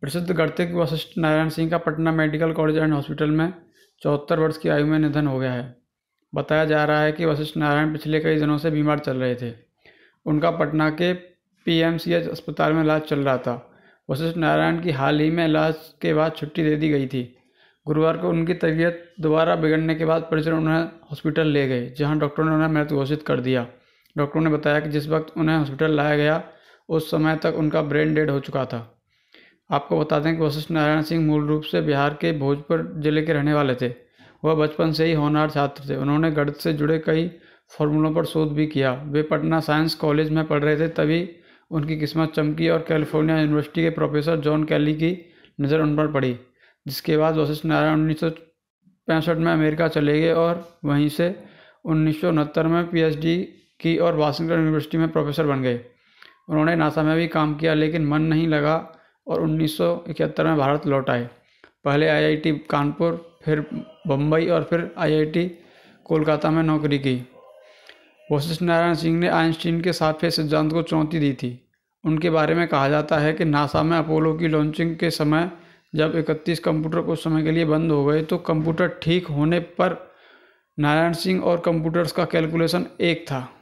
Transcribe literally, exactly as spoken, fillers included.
प्रसिद्ध गणितज्ञ वशिष्ठ नारायण सिंह का Patna medical college and hospital में चौहत्तर वर्ष की आयु में निधन हो गया है। बताया जा रहा है कि वशिष्ठ नारायण पिछले कई दिनों से बीमार चल रहे थे। उनका पटना के पी एम सी एच अस्पताल में इलाज चल रहा था। वशिष्ठ नारायण की हाल ही में इलाज के बाद छुट्टी दे दी गई थी। गुरुवार को उनकी तबीयत दोबारा बिगड़ने के बाद परिजन उन्हें हॉस्पिटल ले गए, जहां डॉक्टरों ने उन्हें मृत घोषित कर दिया। डॉक्टरों ने बताया कि जिस वक्त उन्हें हॉस्पिटल लाया गया उस समय तक उनका ब्रेन डेड हो चुका था। आपको बता दें कि वशिष्ठ नारायण सिंह मूल रूप से बिहार के भोजपुर जिले के रहने वाले थे। वह बचपन से ही होनहार छात्र थे। उन्होंने गणित से जुड़े कई फॉर्मूलों पर शोध भी किया। वे पटना साइंस कॉलेज में पढ़ रहे थे, तभी उनकी किस्मत चमकी और कैलिफोर्निया यूनिवर्सिटी के प्रोफेसर जॉन कैली की नज़र उन पर पड़ी, जिसके बाद वशिष्ठ नारायण उन्नीस सौ पैंसठ में अमेरिका चले गए और वहीं से उन्नीस सौ उनहत्तर में पी एच डी की और वाशिंगटन यूनिवर्सिटी में प्रोफेसर बन गए। उन्होंने नासा में भी काम किया, लेकिन मन नहीं लगा और उन्नीस सौ इकहत्तर में भारत लौट आए। पहले आई आई टी कानपुर, फिर बम्बई और फिर आई आई टी कोलकाता में नौकरी की। वशिष्ठ नारायण सिंह ने आइंस्टीन के सापेक्ष सिद्धांत को चुनौती दी थी। उनके बारे में कहा जाता है कि नासा में अपोलो की लॉन्चिंग के समय जब इकतीस कंप्यूटर कुछ समय के लिए बंद हो गए तो कंप्यूटर ठीक होने पर नारायण सिंह और कंप्यूटर्स का कैलकुलेशन एक था।